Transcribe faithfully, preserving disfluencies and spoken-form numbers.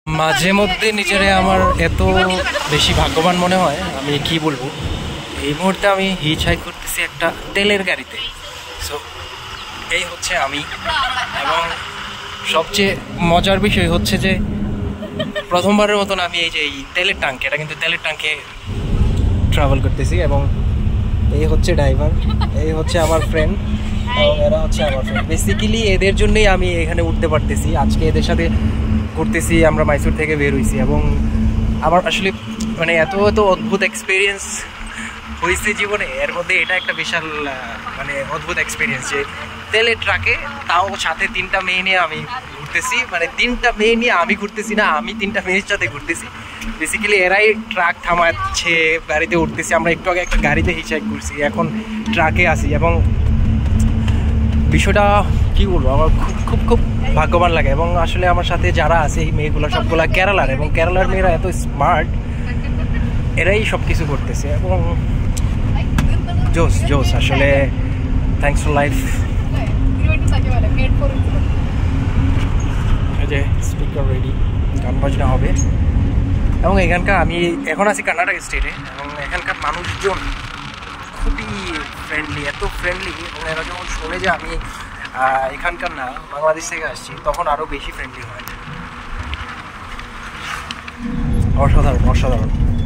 মাঝে মধ্যে নিজেরে আমার এত বেশি ভাগ্যবান মনে হয়, আমি কি বলবো। এই মুহূর্তে আমি হিচ হাইক করতেছি একটা তেলের গাড়িতে। সো এই হচ্ছে আমি, এবং সবচেয়ে মজার বিষয় হচ্ছে যে প্রথমবারের মতন আমি এই যে এই তেলের ট্যাঙ্ক, এটা কিন্তু তেলের ট্যাঙ্কে ট্রাভেল করতেছি। এবং এই হচ্ছে ড্রাইভার, এই হচ্ছে আমার ফ্রেন্ড, এবং এরা হচ্ছে আমার ফ্রেন্ড। বেসিক্যালি এদের জন্যই আমি এখানে উঠতে পারতেছি। আজকে এদের সাথে ঘুরতেছি, আমরা মাইসুর থেকে বের হয়েছি, এবং আমার আসলে মানে এত এত অদ্ভুত এক্সপিরিয়েন্স হয়েছে জীবনে। এর মধ্যে এটা একটা বিশাল মানে অদ্ভুত এক্সপিরিয়েন্স যে তেলের ট্রাকে, তাও সাথে তিনটা মেয়ে নিয়ে আমি ঘুরতেছি। মানে তিনটা মেয়ে নিয়ে আমি ঘুরতেছি না, আমি তিনটা মেয়ের সাথে ঘুরতেছি। বেসিক্যালি এরাই ট্রাক থামাচ্ছে, গাড়িতে উঠতেছি। আমরা একটু আগে একটা গাড়িতে হিচহাইক করছি, এখন ট্রাকে আসি। এবং বিষয়টা কী বলবো, আমার খুব খুব খুব ভাগ্যবান লাগে। এবং আসলে আমার সাথে যারা আছে এই মেয়েগুলো সবগুলো কেরালার, এবং কেরালার মেয়েরা এত স্মার্ট, এরাই সব কিছু করতেছে। এবং জোস জোস আসলে, থ্যাংকস ফর লাইফ। এই যে স্পিকার রেডি, গান বাজনা হবে। এবং এখানকার, আমি এখন আছি কর্ণাটক স্টেটে, এবং এখানকার মানুষজন খুবই ফ্রেন্ডলি, এত ফ্রেন্ডলি। এবং এরা যখন শোনে যে আমি এখানকার না, বাংলাদেশ থেকে আসছি, তখন আরও বেশি ফ্রেন্ডলি হয়। অসাধারণ অসাধারণ।